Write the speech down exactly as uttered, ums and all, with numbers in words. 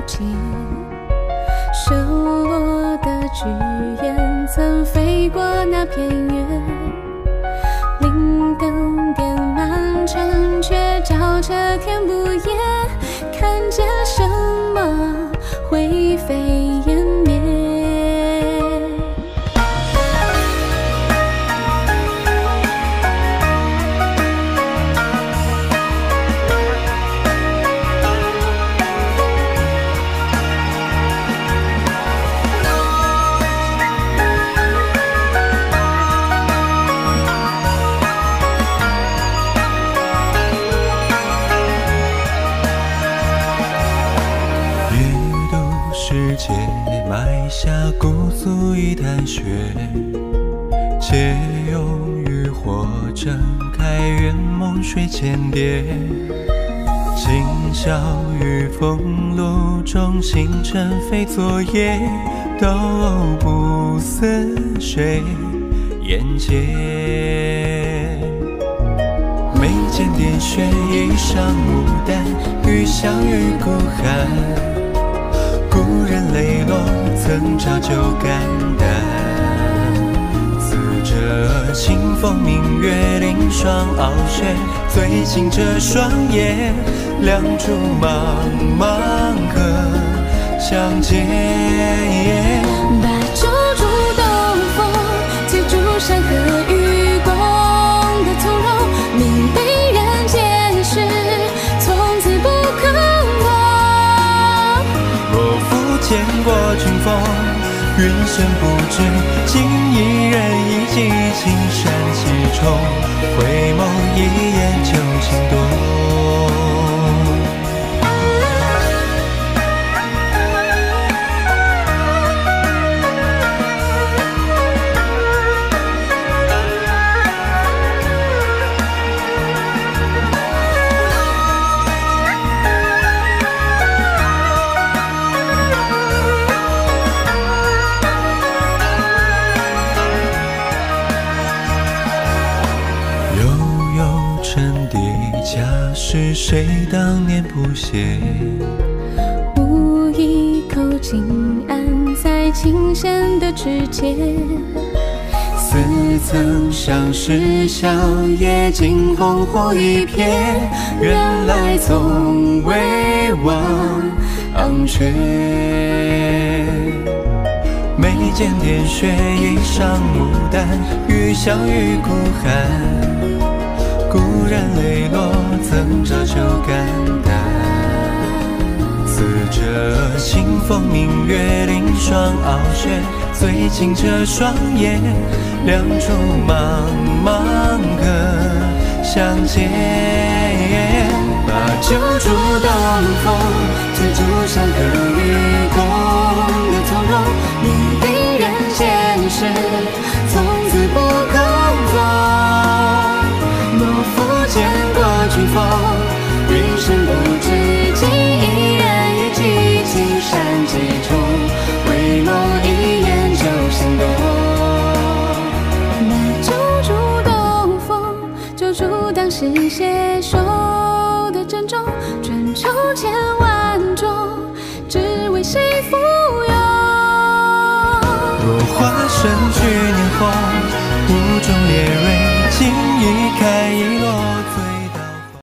迹。收落的巨雁曾飞过那片原，灵灯点满城，却照着天不厌。看见什么灰飞烟灭？ 世界埋下姑苏一潭血，借用渔火睁开圆梦水间蝶。今宵于风露中，星辰非昨夜，都不似水眼界。眉间点穴，一裳牡丹，欲相遇孤寒。故人泪落，曾照旧肝胆。自这清风明月，凌霜傲雪，醉醒这双眼，两处茫茫可相见。 把酒煮东风，醉竹山河与共的从容，明悲人间事，从此不可忘。 见过君风，云深不知，今一人一骑青山气冲，回眸一眼就心动。家是谁当年谱写？ 无一口静安在琴弦的指尖。 似曾相识，笑靥惊鸿后一瞥，原来从未忘却。眉间点穴，一裳牡丹，欲相遇孤寒。故人泪落，曾照旧肝胆。自这清风明月，凌霜傲雪，醉醒这双眼，两处茫茫可相见。把酒煮东风，醉竹山河与共的从容，明定人间事，从此不可忘。莫负见过君风，云深不知，今一人一骑青山气冲，回眸一眼就心动。 把酒煮东风，酒煮当时携手的珍重，春秋千万种，只为谁附庸。 若花胜去年红，雾中烈蕊，今一开一